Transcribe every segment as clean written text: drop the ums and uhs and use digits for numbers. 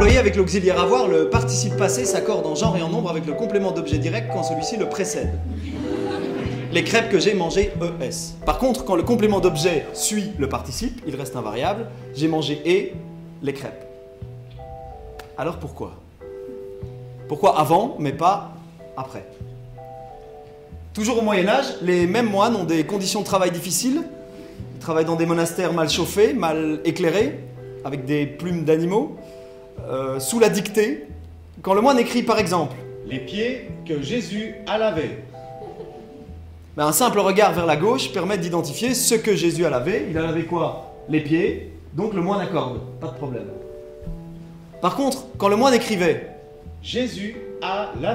employé avec l'auxiliaire avoir, le participe passé s'accorde en genre et en nombre avec le complément d'objet direct quand celui-ci le précède. Les crêpes que j'ai mangées, ES. Par contre, quand le complément d'objet suit le participe, il reste invariable. J'ai mangé et les crêpes. Alors pourquoi? Pourquoi avant, mais pas après? Toujours au Moyen-Âge, les mêmes moines ont des conditions de travail difficiles. Ils travaillent dans des monastères mal chauffés, mal éclairés, avec des plumes d'animaux, sous la dictée. Quand le moine écrit par exemple « Les pieds que Jésus a lavés ». Un simple regard vers la gauche permet d'identifier ce que Jésus a lavé. Il a lavé quoi? Les pieds, donc le moine accorde, pas de problème. Par contre, quand le moine écrivait « Jésus a lavé »,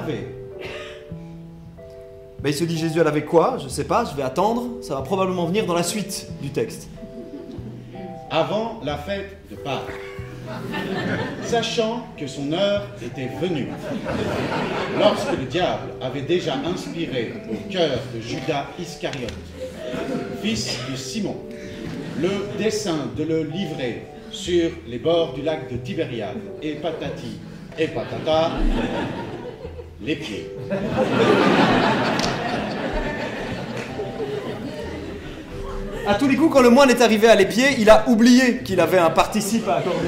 il se dit Jésus a lavé quoi? Je sais pas, je vais attendre, ça va probablement venir dans la suite du texte. Avant la fête de Pâques, sachant que son heure était venue, lorsque le diable avait déjà inspiré au cœur de Judas Iscariote, fils de Simon, le dessein de le livrer sur les bords du lac de Tibériade, et patati et patata, les pieds. À tous les coups, quand le moine est arrivé à l'épied, il a oublié qu'il avait un participe à accorder.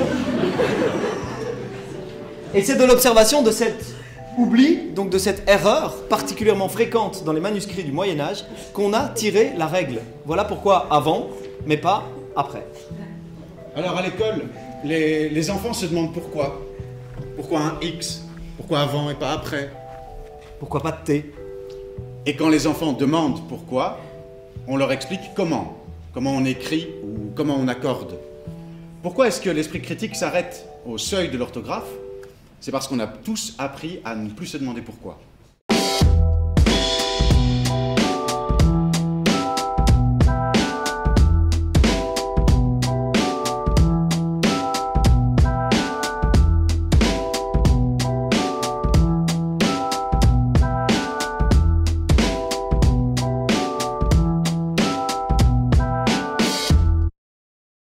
Et c'est de l'observation de cet oubli, donc de cette erreur particulièrement fréquente dans les manuscrits du Moyen-Âge, qu'on a tiré la règle. Voilà pourquoi avant, mais pas après. Alors à l'école, les enfants se demandent pourquoi. Pourquoi un X? Pourquoi avant et pas après? Pourquoi pas de T? Et quand les enfants demandent pourquoi, on leur explique comment. Comment on écrit ou comment on accorde. Pourquoi est-ce que l'esprit critique s'arrête au seuil de l'orthographe? C'est parce qu'on a tous appris à ne plus se demander pourquoi.